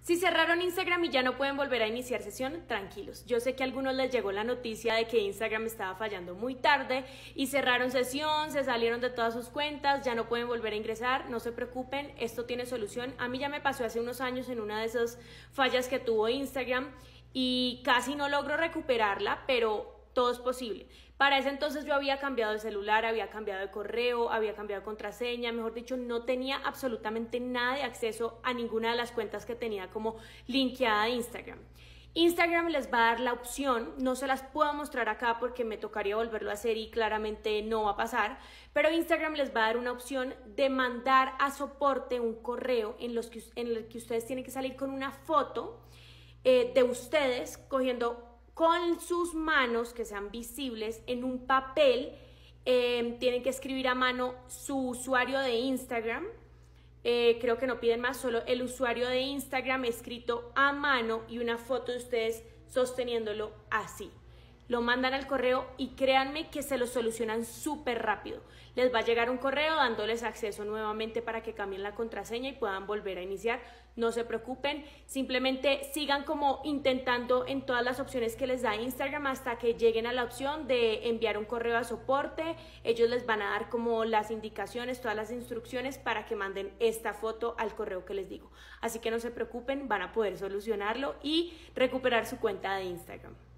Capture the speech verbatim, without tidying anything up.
Si cerraron Instagram y ya no pueden volver a iniciar sesión, tranquilos. Yo sé que a algunos les llegó la noticia de que Instagram estaba fallando muy tarde y cerraron sesión, se salieron de todas sus cuentas, ya no pueden volver a ingresar. No se preocupen, esto tiene solución. A mí ya me pasó hace unos años en una de esas fallas que tuvo Instagram y casi no logro recuperarla, pero todo es posible. Para ese entonces yo había cambiado de celular, había cambiado de correo, había cambiado de contraseña, mejor dicho, no tenía absolutamente nada de acceso a ninguna de las cuentas que tenía como linkeada a Instagram. Instagram les va a dar la opción, no se las puedo mostrar acá porque me tocaría volverlo a hacer y claramente no va a pasar, pero Instagram les va a dar una opción de mandar a soporte un correo en, los que, en el que ustedes tienen que salir con una foto eh, de ustedes cogiendo con sus manos que sean visibles en un papel. Eh, tienen que escribir a mano su usuario de Instagram. Eh, creo que no piden más, solo el usuario de Instagram escrito a mano y una foto de ustedes sosteniéndolo así. Lo mandan al correo y créanme que se lo solucionan súper rápido. Les va a llegar un correo dándoles acceso nuevamente para que cambien la contraseña y puedan volver a iniciar. No se preocupen, simplemente sigan como intentando en todas las opciones que les da Instagram hasta que lleguen a la opción de enviar un correo a soporte. Ellos les van a dar como las indicaciones, todas las instrucciones para que manden esta foto al correo que les digo. Así que no se preocupen, van a poder solucionarlo y recuperar su cuenta de Instagram.